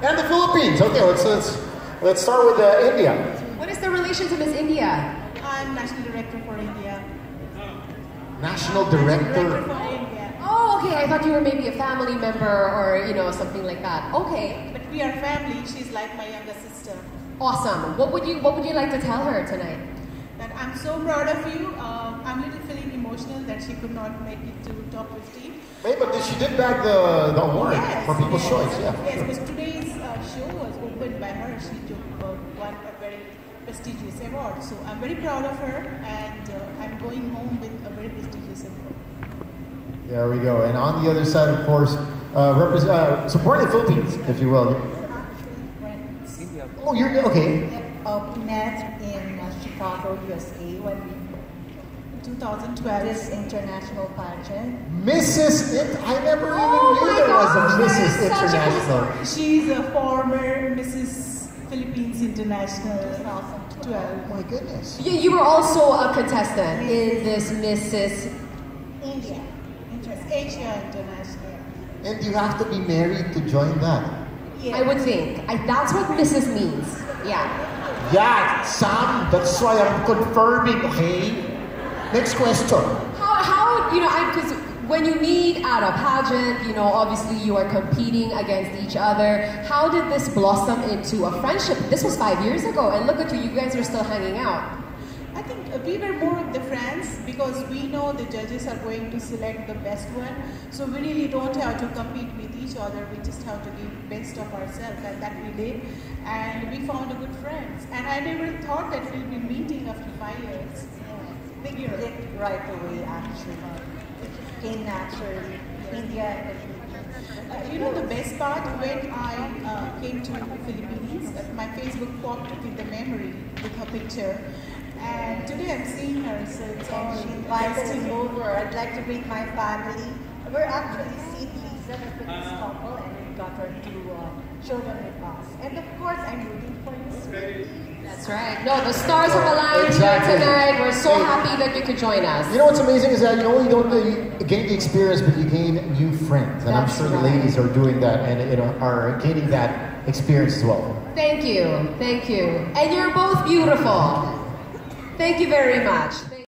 And the Philippines. Okay, let's start with India. What is the relation to Miss India? I'm National Director for India. National Director? National Director for India. Oh, okay. I thought you were maybe a family member or, you know, something like that. Okay. But we are family. She's like my younger sister. Awesome. What would you like to tell her tonight? That I'm so proud of you. I'm a little feeling emotional that she could not make it to top 15. Wait, but she did bag the award for People's Choice, yeah. Yes, because today's show was opened by her. She took one a very prestigious award. So I'm very proud of her, and I'm going home with a very prestigious award. There we go. And on the other side, of course, supporting the Philippines, if you will. Oh, you're okay. We met in Chicago, USA, when we 2012 this international pageant. I never even knew there was a Mrs. International. She's a former Mrs. Philippines International 2012. Oh my goodness. You were also a contestant in this Mrs. India. Asia International. And you have to be married to join that. Yeah. I would think. That's what Mrs. means. Yeah. Yeah, Sam, that's why I'm confirming, okay? Next question. How you know, because when you meet at a pageant, you know, obviously you are competing against each other. How did this blossom into a friendship? This was 5 years ago, and look at you guys are still hanging out. I think we were more of the friends because we know the judges are going to select the best one. So we really don't have to compete with each other. We just have to give best of ourselves, and that we did. And we found a good friends. And I never thought that we'll be meeting after 5 years. We did it right away, actually. It came naturally. India and the Philippines. You know the best part, when I came to the Philippines, my Facebook popped with the memory with her picture. And today I'm seeing her, so it's all she invited us over. I'd like to bring my family. We're actually seeing Liza, the Philippines couple, and we got her to show them with us. And of course, I'm rooting for you. That's right. No, the stars have aligned here tonight. We're so happy that you could join us. You know what's amazing is that you don't gain the experience, but you gain new friends. And I'm sure the ladies are doing that and are gaining that experience as well. Thank you. Thank you. And you're both beautiful. Thank you very much.